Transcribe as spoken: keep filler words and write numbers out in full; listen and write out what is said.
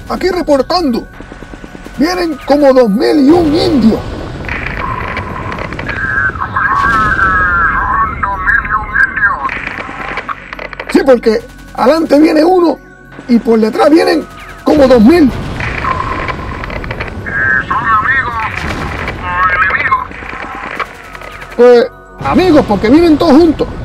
aquí reportando. Vienen como dos mil y un indios. Son dos mil y un indios. Sí, porque adelante viene uno y por detrás vienen como dos mil. ¿Son amigos o enemigos? Pues amigos, porque vienen todos juntos.